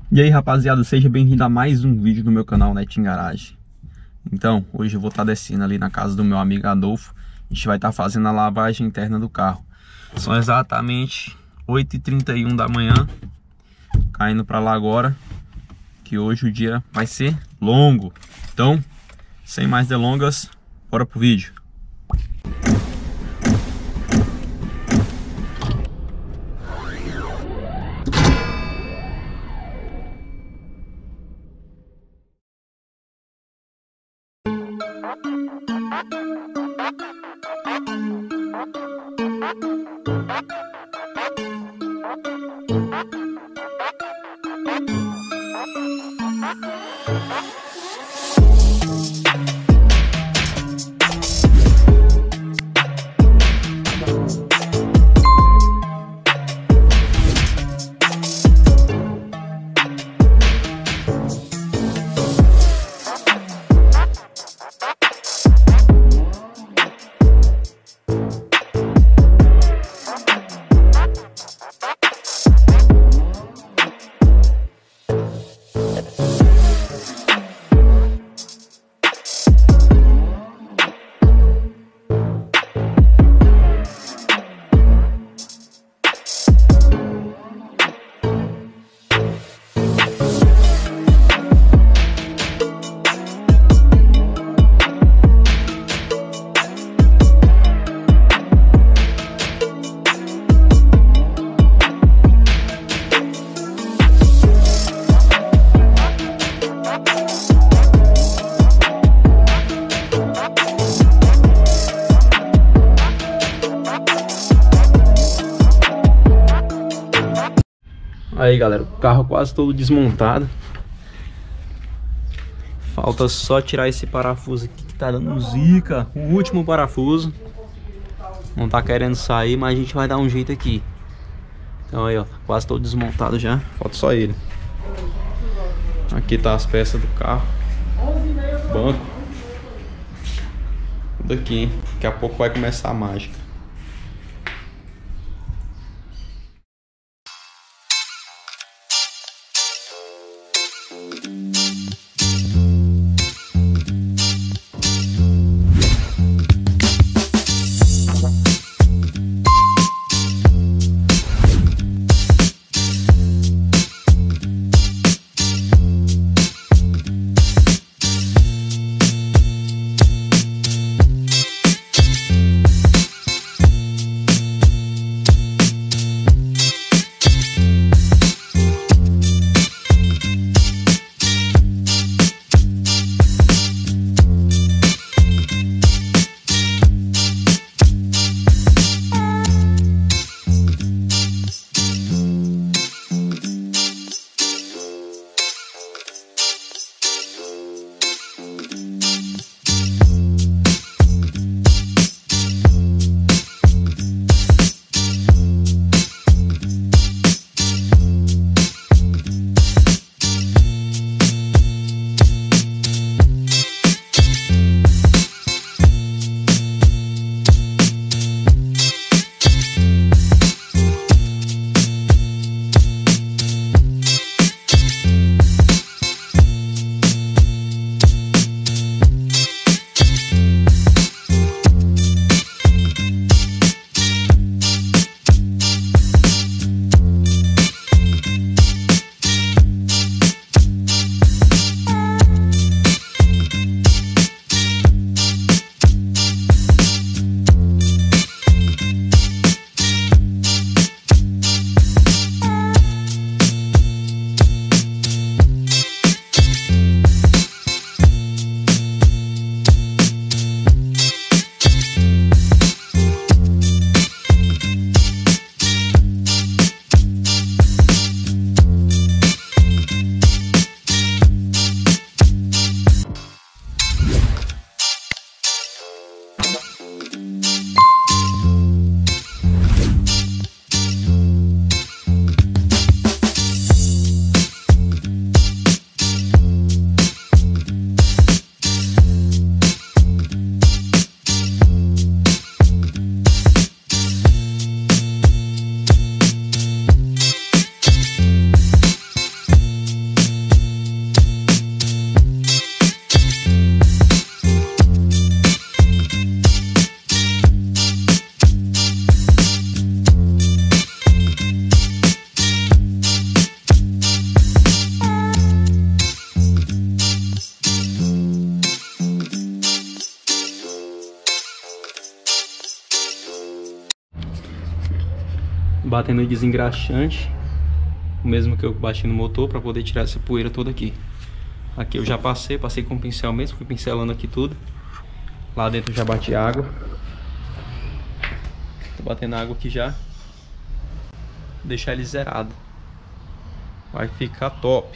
E aí, rapaziada, seja bem-vindo a mais um vídeo do meu canal Netinho Garage. Então, hoje eu vou estar descendo ali na casa do meu amigo Adolfo. A gente vai estar fazendo a lavagem interna do carro. São exatamente 8h31 da manhã. Caindo pra lá agora, que hoje o dia vai ser longo. Então, sem mais delongas, bora pro vídeo. Aí, galera, o carro quase todo desmontado. Falta só tirar esse parafuso aqui que tá dando zica. O último parafuso não tá querendo sair, mas a gente vai dar um jeito aqui. Então aí, ó, quase todo desmontado já. Falta só ele. Aqui tá as peças do carro. Banco. Tudo aqui, hein? Daqui a pouco vai começar a mágica. batendo desengraxante, o mesmo que eu bati no motor, para poder tirar essa poeira toda aqui. Aqui eu já passei com o pincel mesmo, fui pincelando aqui tudo. Lá dentro eu já bati água. Tô batendo água aqui já. Deixar ele zerado. Vai ficar top.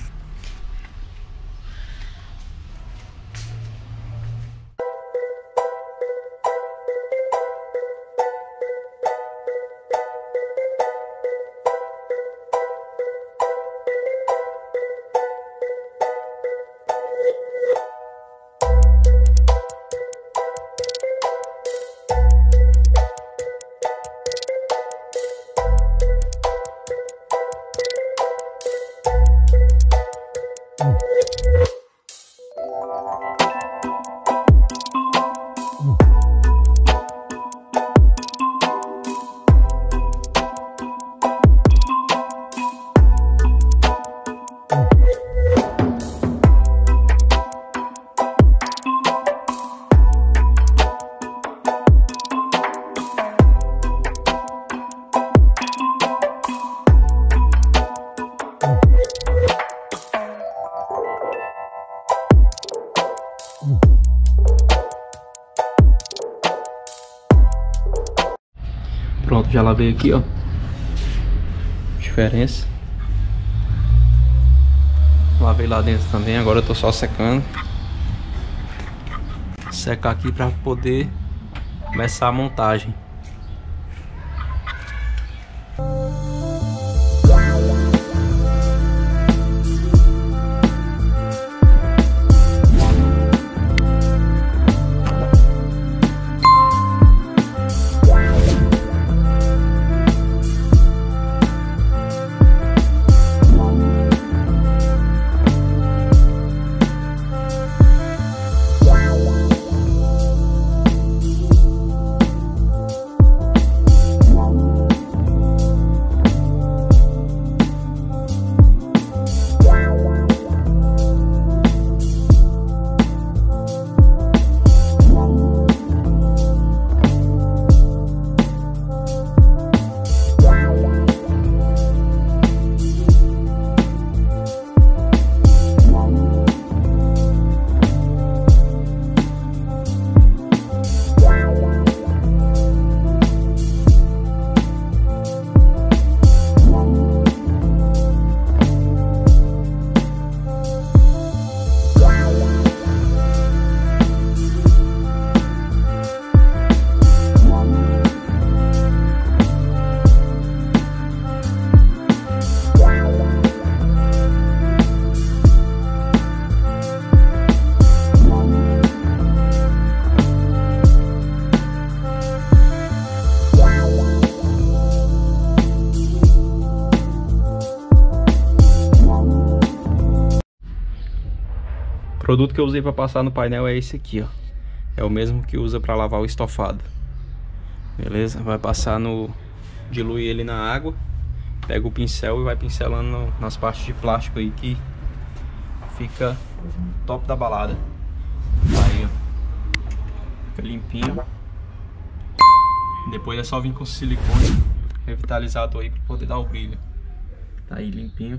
Pronto, já lavei aqui, ó. Diferença. Lavei lá dentro também, agora eu tô só secando. Secar aqui pra poder começar a montagem. O produto que eu usei para passar no painel é esse aqui, ó. É o mesmo que usa para lavar o estofado. Beleza? Vai passar no... dilui ele na água. Pega o pincel e vai pincelando nas partes de plástico aí que fica top da balada. Aí, ó. Fica limpinho. Depois é só vir com silicone revitalizado aí para poder dar o brilho. Tá aí limpinho.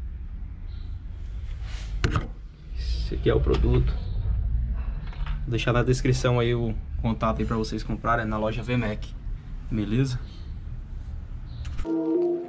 Esse aqui é o produto. Vou deixar na descrição aí o contato aí para vocês comprarem, na loja VMAC. Beleza?